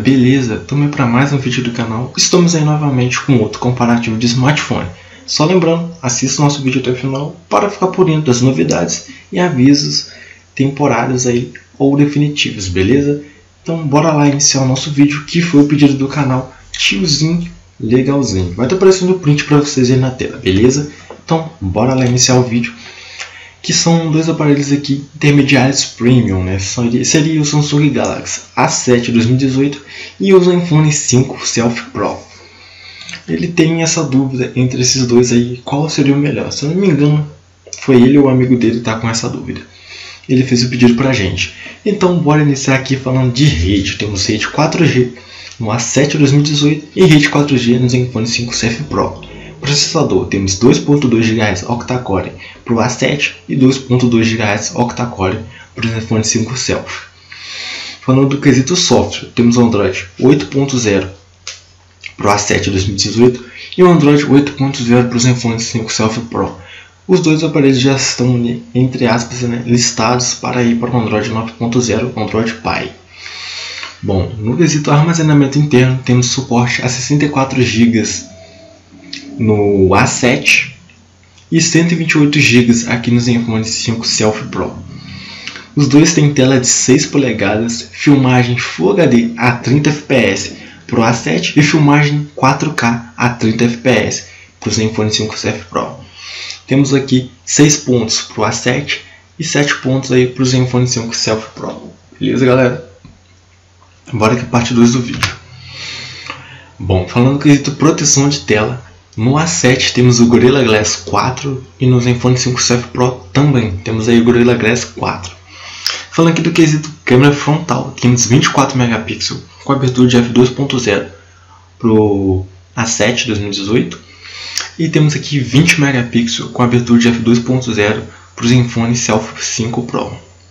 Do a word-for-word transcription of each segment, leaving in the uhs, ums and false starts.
beleza? Estamos para mais um vídeo do canal. Estamos aí novamente com outro comparativo de smartphone. Só lembrando, assista o nosso vídeo até o final para ficar por dentro das novidades e avisos temporários aí ou definitivos, beleza? Então bora lá iniciar o nosso vídeo, que foi o pedido do canal Tiozinho Legalzinho. Vai estar aparecendo o print para vocês aí na tela, beleza? Então bora lá iniciar o vídeo. Que são dois aparelhos aqui intermediários premium, né? Seria o Samsung Galaxy A sete dois mil e dezoito e o Zenfone cinco Selfie Pro. Ele tem essa dúvida entre esses dois aí, qual seria o melhor. Se eu não me engano, foi ele ou o amigo dele que tá com essa dúvida. Ele fez o pedido pra gente. Então bora iniciar aqui falando de rede. Temos rede quatro G no A sete dois mil e dezoito e rede quatro G no Zenfone cinco Selfie Pro. Processador, temos dois ponto dois gigahertz octa-core para o A sete e dois ponto dois gigahertz octa-core para o Zenfone cinco Selfie. Falando do quesito software, temos o Android oito ponto zero para o A sete dois mil e dezoito e o Android oito ponto zero para o Zenfone cinco Selfie Pro. Os dois aparelhos já estão, entre aspas, né, listados para ir para o Android nove ponto zero, Android Pie. Bom, no quesito armazenamento interno, temos suporte a sessenta e quatro gigas no A sete e cento e vinte e oito gigas aqui no Zenfone cinco Selfie Pro. Os dois têm tela de seis polegadas, filmagem Full H D a trinta F P S para o A sete e filmagem quatro K a trinta F P S para o Zenfone cinco Selfie Pro. Temos aqui seis pontos para o A sete e sete pontos aí para o Zenfone cinco Selfie Pro. Beleza, galera? Bora aqui parte dois do vídeo. Bom, falando do quesito proteção de tela, no A sete temos o Gorilla Glass quatro e no Zenfone cinco Selfie Pro também temos aí o Gorilla Glass quatro. Falando aqui do quesito câmera frontal, temos vinte e quatro megapixels com abertura de f dois ponto zero para o A sete dois mil e dezoito e temos aqui vinte megapixels com abertura de f dois ponto zero para o Zenfone Selfie cinco Pro.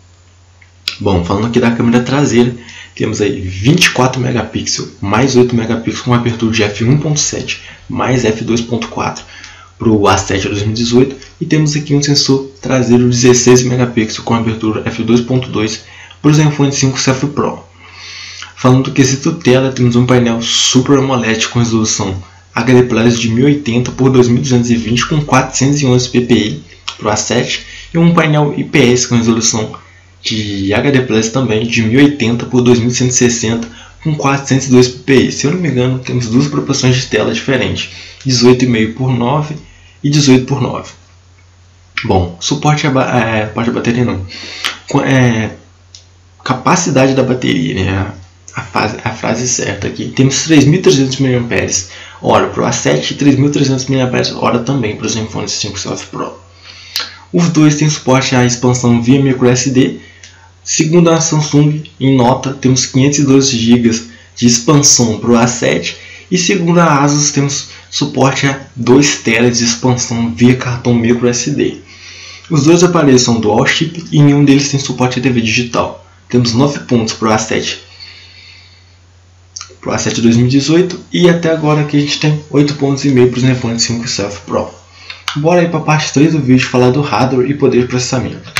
Bom, falando aqui da câmera traseira, temos aí vinte e quatro megapixels mais oito megapixels com abertura de f um ponto sete mais f dois ponto quatro para o A sete dois mil e dezoito e temos aqui um sensor traseiro de dezesseis megapixels com abertura f dois ponto dois para o Zenfone cinco Selfie Pro. Falando do quesito tela, temos um painel Super AMOLED com resolução H D Plus de mil e oitenta por dois mil duzentos e vinte com quatrocentos e onze p p i para o A sete e um painel I P S com resolução de H D Plus também de mil e oitenta por dois mil cento e sessenta com quatrocentos e dois p p i. Se eu não me engano, temos duas proporções de tela diferentes, dezoito vírgula cinco por nove e dezoito por nove. Bom, suporte a, é, parte da bateria não. É, capacidade da bateria, né? A, fase, a frase certa aqui. Temos três mil e trezentos miliampères-hora para o A sete e três mil e trezentos miliampères-hora também para o Zenfone cinco Selfie Pro. Os dois têm suporte à expansão via microSD. Segundo a Samsung, em nota, temos quinhentos e doze gigas de expansão para o A sete. E segundo a Asus, temos suporte a dois terabytes de expansão via cartão microSD. Os dois aparelhos são dual chip e nenhum deles tem suporte a T V digital. Temos nove pontos para o A sete para o A sete dois mil e dezoito e até agora aqui a gente tem oito pontos e meio para o Zenfone cinco Selfie Pro. Bora aí para a parte três do vídeo falar do hardware e poder de processamento.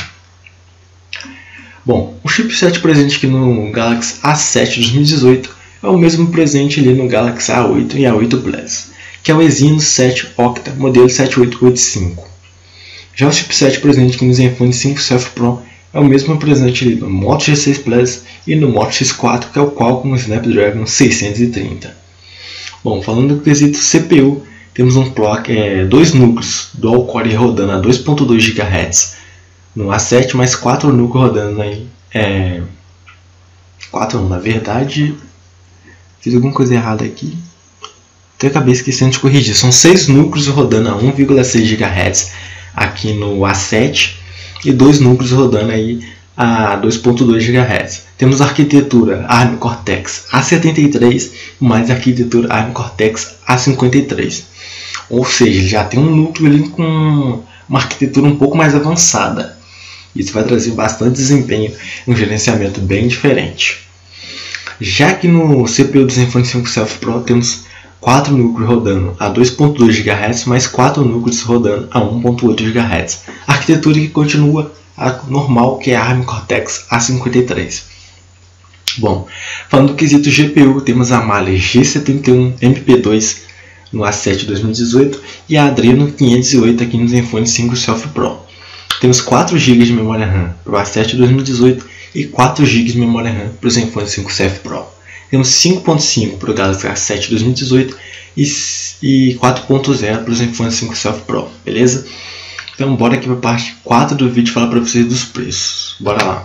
Bom, o chipset presente aqui no Galaxy A sete dois mil e dezoito é o mesmo presente ali no Galaxy A oito e A oito Plus, que é o Exynos sete Octa modelo sete oito oito cinco. Já o chipset presente aqui no Zenfone cinco Selfie Pro é o mesmo presente ali no Moto G seis Plus e no Moto X quatro, que é o Qualcomm Snapdragon seiscentos e trinta. Bom, falando do quesito C P U, temos um clock, é, dois núcleos dual core rodando a dois ponto dois gigahertz no A sete, mais quatro núcleos rodando aí. É, quatro não, na verdade, fiz alguma coisa errada aqui. Até acabei esquecendo de corrigir. São seis núcleos rodando a um vírgula seis gigahertz aqui no A sete e dois núcleos rodando aí a dois ponto dois gigahertz. Temos a arquitetura ARM Cortex A setenta e três mais a arquitetura ARM Cortex A cinquenta e três. Ou seja, já tem um núcleo ali com uma arquitetura um pouco mais avançada. Isso vai trazer bastante desempenho, um gerenciamento bem diferente. Já que no C P U do Zenfone cinco Selfie Pro temos quatro núcleos rodando a dois ponto dois gigahertz mais quatro núcleos rodando a um ponto oito gigahertz. A arquitetura que continua a normal, que é a ARM Cortex A cinquenta e três. Bom, falando do quesito G P U, temos a Mali G setenta e um M P dois no A sete dois mil e dezoito e a Adreno quinhentos e oito aqui no Zenfone cinco Selfie Pro. Temos quatro gigas de memória RAM para o A sete dois mil e dezoito e quatro gigas de memória RAM para o Zenfone cinco Selfie Pro. Temos cinco ponto cinco para o Galaxy A sete dois mil e dezoito e quatro ponto zero para o Zenfone cinco Selfie Pro, beleza? Então bora aqui para a parte quatro do vídeo falar para vocês dos preços. Bora lá.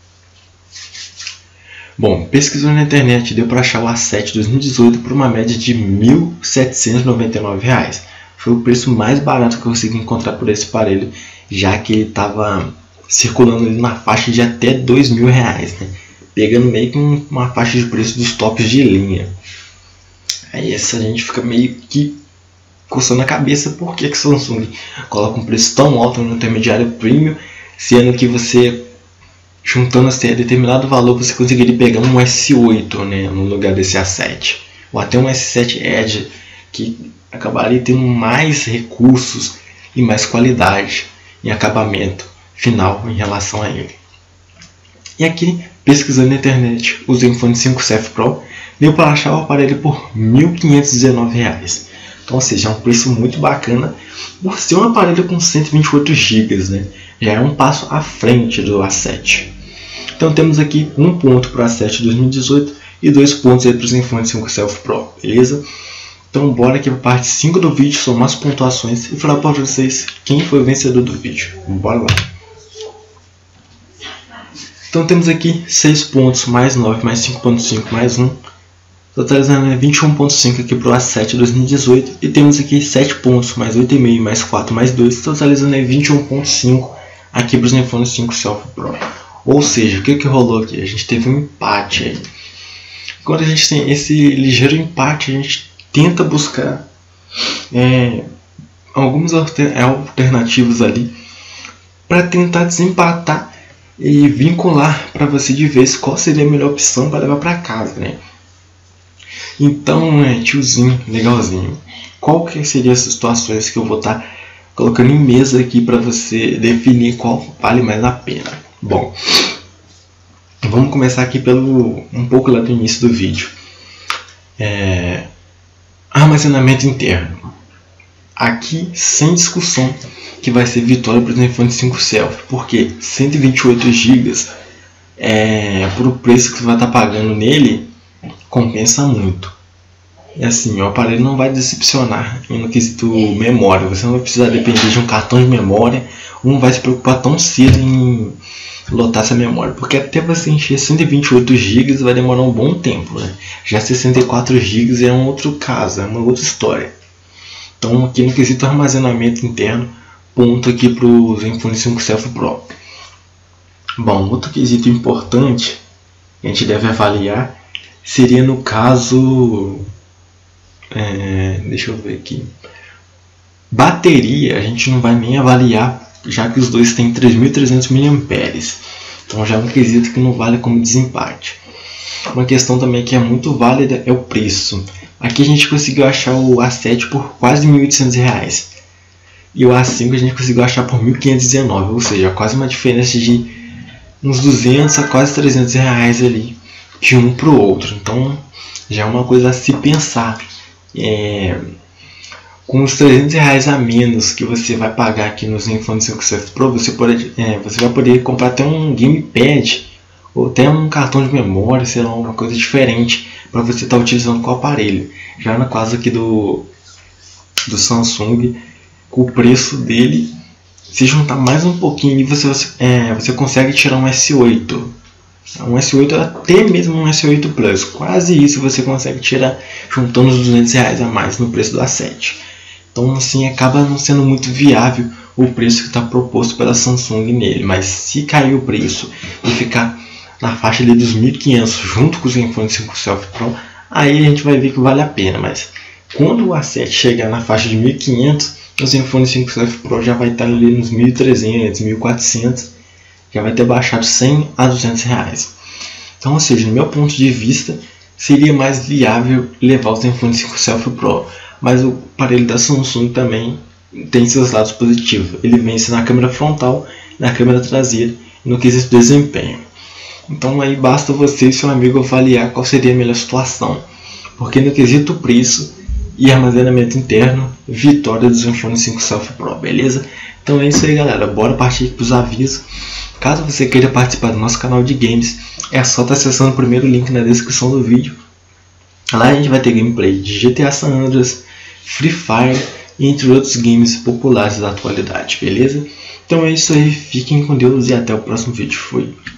Bom, pesquisando na internet deu para achar o A sete dois mil e dezoito por uma média de mil setecentos e noventa e nove reais. Foi o preço mais barato que eu consegui encontrar por esse aparelho, já que ele estava circulando ali na faixa de até dois mil reais, né? Pegando meio que uma faixa de preço dos tops de linha. Aí essa a gente fica meio que coçando a cabeça, por que que Samsung coloca um preço tão alto no intermediário premium, sendo que você, juntando assim, determinado valor, você conseguiria pegar um S oito, né, no lugar desse A sete, ou até um S sete Edge, que acabaria tendo mais recursos e mais qualidade em acabamento final em relação a ele. E aqui, pesquisando na internet, o Zenfone cinco Selfie Pro deu para achar o aparelho por mil quinhentos e dezenove reais. Então, ou seja, é um preço muito bacana por ser um aparelho com cento e vinte e oito gigas, né? Já é um passo à frente do A sete. Então temos aqui um ponto para o A sete dois mil e dezoito e dois pontos para o Zenfone cinco Selfie Pro, beleza? Então bora aqui para a parte cinco do vídeo, somar as pontuações e falar para vocês quem foi o vencedor do vídeo. Bora lá! Então temos aqui seis pontos, mais nove, mais cinco ponto cinco, mais um, totalizando vinte e um ponto cinco aqui para o A sete dois mil e dezoito. E temos aqui sete pontos, mais oito vírgula cinco, mais quatro, mais dois, totalizando vinte e um ponto cinco aqui para o Zenfone cinco Selfie Pro. Ou seja, o que, que rolou aqui? A gente teve um empate aí. Quando a gente tem esse ligeiro empate, a gente tenta buscar é, algumas alternativas ali para tentar desempatar e vincular para você de vez qual seria a melhor opção para levar para casa, né? Então, é, tiozinho, legalzinho, qual que seria as situações que eu vou estar tá colocando em mesa aqui para você definir qual vale mais a pena? Bom, vamos começar aqui pelo um pouco lá do início do vídeo. É, armazenamento interno. Aqui, sem discussão, que vai ser vitória para o Zenfone cinco Selfie, porque cento e vinte e oito gigas, é, por o preço que você vai estar pagando nele, compensa muito. E assim, o aparelho não vai decepcionar no quesito memória. Você não vai precisar depender de um cartão de memória, ou não vai se preocupar tão cedo em lotar essa memória, porque até você encher cento e vinte e oito gigas vai demorar um bom tempo, né? Já sessenta e quatro gigas é um outro caso, é uma outra história. Então aqui no quesito armazenamento interno, ponto aqui para o Zenfone cinco Selfie Pro. Bom, outro quesito importante que a gente deve avaliar seria no caso, é, deixa eu ver aqui, bateria. A gente não vai nem avaliar, já que os dois têm três mil e trezentos miliampères-hora, então já é um quesito que não vale como desempate. Uma questão também que é muito válida é o preço. Aqui a gente conseguiu achar o A sete por quase mil e oitocentos reais e o A cinco a gente conseguiu achar por mil quinhentos e dezenove, ou seja, quase uma diferença de uns duzentos a quase trezentos reais ali de um para o outro. Então já é uma coisa a se pensar. É, com os trezentos reais a menos que você vai pagar aqui no Zenfone cinco Selfie Pro, você, pode, é, você vai poder comprar até um gamepad ou até um cartão de memória, sei lá, uma coisa diferente para você estar tá utilizando com o aparelho. Já no caso aqui do, do Samsung, com o preço dele, se juntar mais um pouquinho, você, é, você consegue tirar um S oito. Um S oito, até mesmo um S oito Plus, quase isso você consegue tirar juntando os duzentos reais a mais no preço do A sete. Então assim, acaba não sendo muito viável o preço que está proposto pela Samsung nele. Mas se cair o preço e ficar na faixa ali dos mil e quinhentos junto com o Zenfone cinco Selfie Pro, aí a gente vai ver que vale a pena. Mas quando o A sete chegar na faixa de mil e quinhentos, o Zenfone cinco Selfie Pro já vai estar ali nos mil e trezentos, mil e quatrocentos, já vai ter baixado cem a duzentos reais. Então, ou seja, no meu ponto de vista, seria mais viável levar o Zenfone cinco Selfie Pro. Mas o aparelho da Samsung também tem seus lados positivos. Ele vence na câmera frontal, na câmera traseira e no quesito desempenho. Então aí basta você e seu amigo avaliar qual seria a melhor situação, porque no quesito preço e armazenamento interno, vitória do Zenfone cinco Selfie Pro, beleza? Então é isso aí, galera, bora partir para os avisos. Caso você queira participar do nosso canal de games, é só estar acessando o primeiro link na descrição do vídeo. Lá a gente vai ter gameplay de G T A San Andreas, Free Fire, entre outros games populares da atualidade, beleza? Então é isso aí, fiquem com Deus e até o próximo vídeo. Fui!